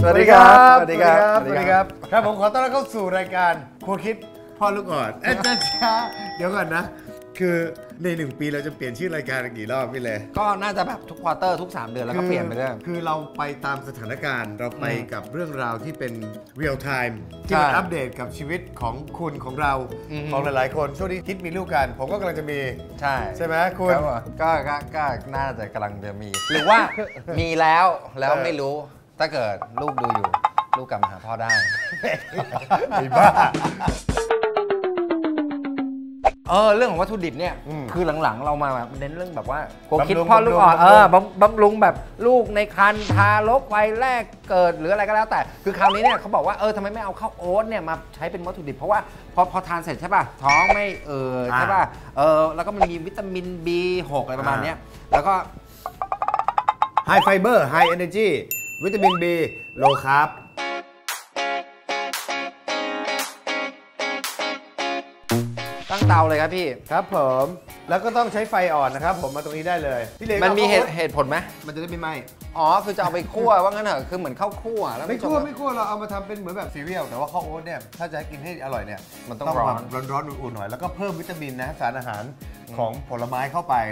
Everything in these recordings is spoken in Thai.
สวัสดีครับสวัสดีครับสวัสดีครับครับผมขอต้อนรับเข้าสู่รายการครัวคิดพ่อลูกอ่อนจ้าเดี๋ยวก่อนนะคือใน1 ปีเราจะเปลี่ยนชื่อรายการกี่รอบพี่เลยก็น่าจะแบบทุกควอเตอร์ทุก3 เดือนแล้วก็เปลี่ยนไปเรื่อยคือเราไปตามสถานการณ์เราไปกับเรื่องราวที่เป็นเรียลไทม์ที่มันอัปเดตกับชีวิตของคุณของเราของหลายๆคนช่วงนี้คิดมีลูกกันผมก็กำลังจะมีใช่ไหมคุณก็น่าจะกำลังจะมีหรือว่ามีแล้วไม่รู้ถ้าเกิดลูกดูอยู่ลูกกลับมาหาพ่อได้ไอ้บ้าเรื่องของวัตถุดิบเนี่ยคือหลังๆเรามาแบบเน้นเรื่องแบบว่าคิดพ่อลูกอ่อนบำรุงแบบลูกในครรภ์ทารกวัยแรกเกิดหรืออะไรก็แล้วแต่คือคราวนี้เนี่ยเขาบอกว่าทำไมไม่เอาข้าวโอ๊ตเนี่ยมาใช้เป็นวัตถุดิบเพราะว่าพอทานเสร็จใช่ป่ะท้องไม่ใช่ป่ะแล้วก็มันมีวิตามิน B6 อะไรประมาณนี้แล้วก็ไฮไฟเบอร์ไฮเอเนจีวิตามิน B โลคาร์บตั้งเตาเลยครับพี่ครับผมแล้วก็ต้องใช้ไฟอ่อนนะครับผมมาตรงนี้ได้เลยพี่เล็กมันมีเหตุผลไหมมันจะได้ไม่ไหม้คือจะเอาไปคั่วว่างั้นเหรอคือเหมือนข้าวคั่วแล้วไม่คั่วเราเอามาทำเป็นเหมือนแบบซีเรียลแต่ว่าข้าวโอ๊ตเนี่ยถ้าจะให้กินให้อร่อยเนี่ยมันต้องร้อนอุ่นๆหน่อยแล้วก็เพิ่มวิตามินนะสารอาหารของผลไม้เข้าไป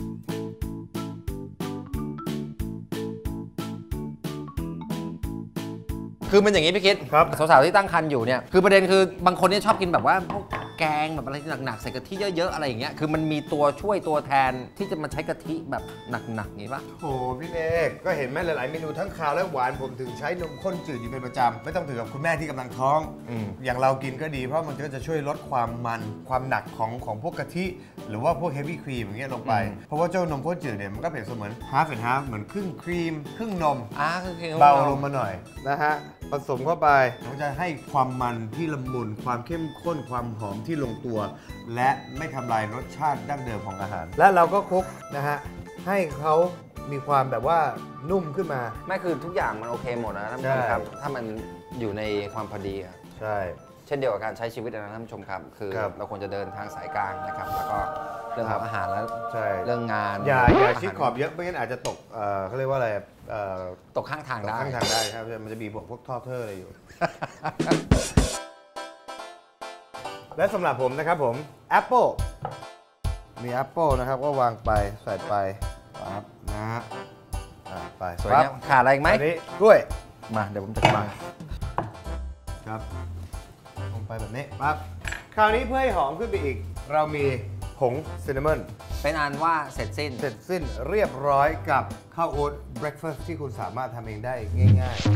คือมันอย่างนี้พี่คิดสาวๆที่ตั้งครรภ์อยู่เนี่ยคือประเด็นคือบางคนเนี่ยชอบกินแบบว่าพวกแกงแบบอะไรที่หนักๆใส่กะทิเยอะๆอะไรอย่างเงี้ยคือมันมีตัวช่วยตัวแทนที่จะมาใช้กะทิแบบหนักๆงี้ป่ะโอ้พี่เอกก็เห็นไหมหลายๆเมนูทั้งคาวและหวานผมถึงใช้นมข้นจืดอยู่เป็นประจำไม่ต้องถึงกับคุณแม่ที่กำลังท้องอย่างเรากินก็ดีเพราะมันก็จะช่วยลดความมันความหนักของพวกกะทิหรือว่าพวกเฮฟวี่ครีมอย่างเงี้ยลงไปเพราะว่าเจ้านมข้นจืดเนี่ยมันก็เปรียบเสมือนhalf and halfเหมือนครึ่งครีมครึ่งนมเบาลงมาหน่อยนะฮะผสมเข้าไปมันจะให้ความมันที่ละมุนความเข้มข้นความหอมที่ลงตัวและไม่ทำลายรสชาติดั้งเดิมของอาหารและเราก็คลุกนะฮะให้เขามีความแบบว่านุ่มขึ้นมาไม่คือทุกอย่างมันโอเคหมดนะท่านผู้ชมครับถ้ามันอยู่ในความพอดีครับใช่เช่นเดียวกับการใช้ชีวิตนะท่านผู้ชมครับคือเราควรจะเดินทางสายกลางนะครับแล้วก็เรื่องของอาหารแล้วเรื่องงานอย่าชิดขอบเยอะไม่งั้นอาจจะตกเขาเรียกว่าอะไรตกข้างทางได้ครับมันจะมีพวกท่อเทอร์อะไรอยู่ และสำหรับผมนะครับผมแอปเปิลมีแอปเปิลนะครับก็วางไปใส่ไปปั๊บนะฮะไปสวยเนี่ยขาดอะไรอีกไหมอันนี้กล้วยมาเดี๋ยวผมจะมาครับลงไปแบบนี้ปั๊บคราวนี้เพื่อให้หอมขึ้นไปอีกเรามีผงซินนามอนเป็นอันว่าเสร็จสิ้นเรียบร้อยกับข้าวโอ๊ตเบรคฟาสต์ที่คุณสามารถทำเองได้ง่าย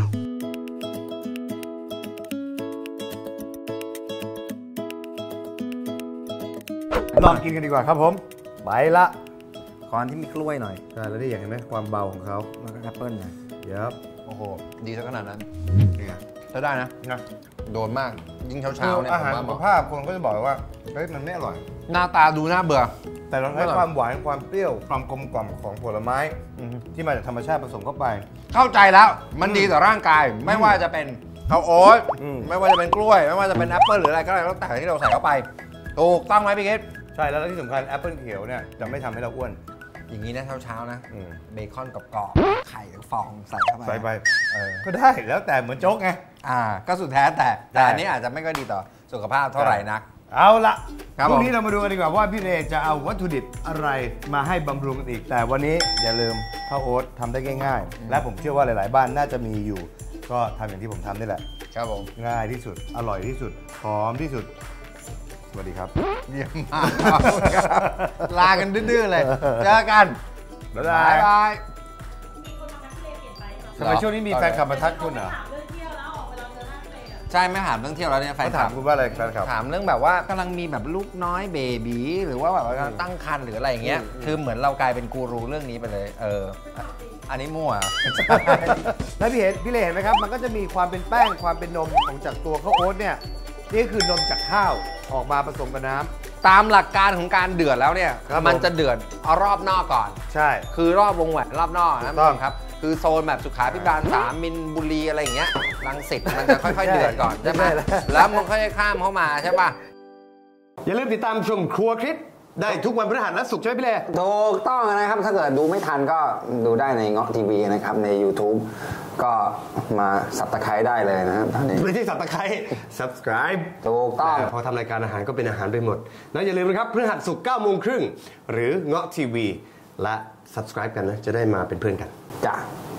ๆลองกินกันดีกว่าครับผมไปละขออันที่มีกล้วยหน่อยใช่แล้วได้อย่างเห็นไหมความเบาของเขาแล้วก็แอปเปิ้ลหน่อยโอ้โหดีซะขนาดนั้นใช้ได้นะโดนมากยิ่งเช้าเนี่ยอาหารสุขภาพคนก็จะบอกว่าเฮ้ยมันไม่อร่อยหน้าตาดูน่าเบื่อแต่เราใช้ความหวานความเปรี้ยวความกลมกล่อมของผลไม้ที่มาจากธรรมชาติผสมเข้าไปเข้าใจแล้วมันดีต่อร่างกายไม่ว่าจะเป็นข้าวโอ๊ตไม่ว่าจะเป็นกล้วยไม่ว่าจะเป็นแอปเปิ้ลหรืออะไรก็แล้วแต่ที่เราใส่เข้าไปถูกต้องไหมพี่เกศใช่แล้วที่สำคัญแอปเปิ้ลเขียวเนี่ยจะไม่ทำให้เราอ้วนอย่างนี้นะเช้านะเบคอนกับกรอบไข่ฟองใส่เข้าไปใส่ไปก็ได้แล้วแต่เหมือนโจ๊กไงก็สุดแท้แต่อันนี้อาจจะไม่ก็ดีต่อสุขภาพเท่าไหร่นักเอาละพรุ่งนี้เรามาดูกันดีกว่าว่าพี่เรจะเอาวัตถุดิบอะไรมาให้บำรุงกันอีกแต่วันนี้อย่าลืมข้าวโอ๊ตทำได้ง่ายๆและผมเชื่อว่าหลายๆบ้านน่าจะมีอยู่ก็ทำอย่างที่ผมทำนี่แหละครับผมง่ายที่สุดอร่อยที่สุดหอมที่สุดสวัสดีครับเยี่ยมมากลากันดื้อๆเลยเจอกันบ๊ายบายทำไมช่วงนี้มีแฟนคลับมาทักคุณเหรอใช่ไม่ถามเรื่องเที่ยวแล้วเนี่ยแฟนถามคุณว่าอะไรแฟนคลับถามเรื่องแบบว่ากำลังมีแบบลูกน้อยเบบีหรือว่าแบบกำลังตั้งครรภ์หรืออะไรอย่างเงี้ยคือเหมือนเรากลายเป็นกูรูเรื่องนี้ไปเลยอันนี้มั่วแล้วพี่เลเห็นไหมครับมันก็จะมีความเป็นแป้งความเป็นนมของจากตัวข้าวโอ๊ตเนี่ยนี่คือนมจากข้าวออกมาผสมกับน้ำตามหลักการของการเดือดแล้วเนี่ยมันจะเดือดเอารอบนอกก่อนใช่คือรอบวงแหวนรอบนอกนะครับคือโซนแบบสุขาภิบาล3 มินบุรีอะไรอย่างเงี้ยรังสิตมันจะค่อยๆเดือดก่อนใช่ไหมแล้วมันค่อยๆข้ามเข้ามาใช่ป่ะอย่าลืมติดตามชมครัวคิดได้ทุกวันพฤหัสและศุกร์ใช่ไหมพี่เล่ถูกต้องนะครับถ้าเกิดดูไม่ทันก็ดูได้ในเงาะทีวีนะครับใน YouTube ก็มาสับตะไคร้ได้เลยนะครับตอนนี้ไม่ใช่สับตะไคร้ subscribe ถูกต้องพอทำรายการอาหารก็เป็นอาหารไปหมดแล้วอย่าลืมนะครับพฤหัสศุกร์ 9:30 นหรือเงาะทีวีและ subscribe กันนะจะได้มาเป็นเพื่อนกันจ้ะ